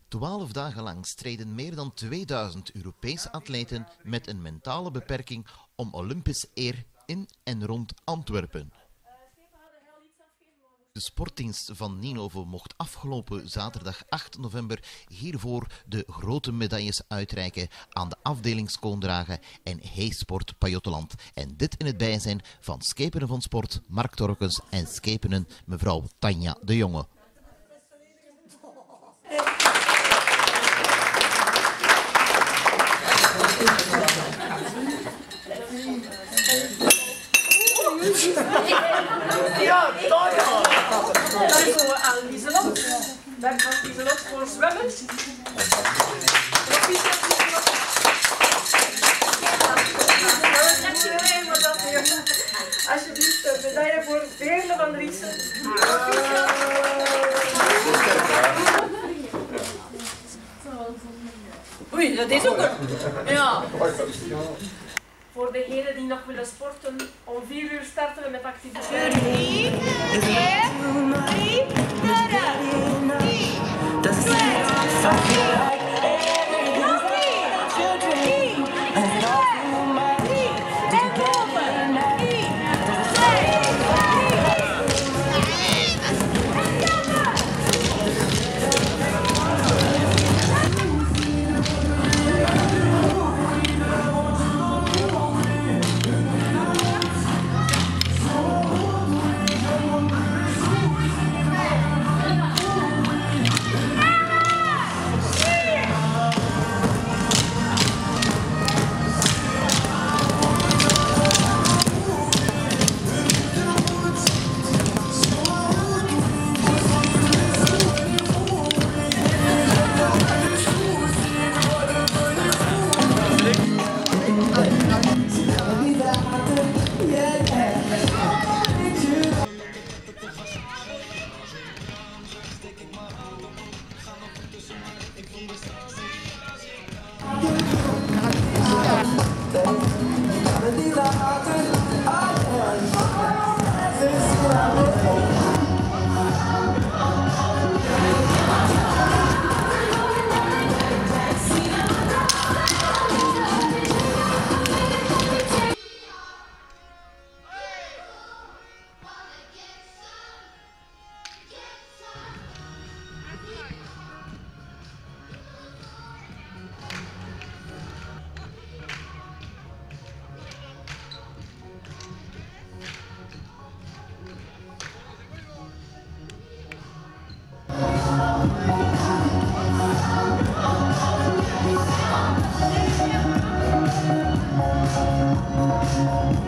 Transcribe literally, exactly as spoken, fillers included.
Twaalf dagen lang streden meer dan tweeduizend Europese atleten met een mentale beperking om Olympisch eer in en rond Antwerpen. De sportdienst van Ninove mocht afgelopen zaterdag acht november hiervoor de grote medailles uitreiken aan de afdeling Skoondragen en Heesport Pajottenland. En dit in het bijzijn van Schepenen van Sport, Mark Torkens en Schepenen mevrouw Tanja de Jonge. Ja, daar ja. Dan gaan we aan Lieselot. Dan gaat Lieselot voor zwemmen. Alsjeblieft, de medaille voor Veerle van Driessen. Oei, dat is ook een... Ja. Voor degenen die nog willen sporten, om vier uur starten we met activiteiten. drie, twee, drie, Thank you.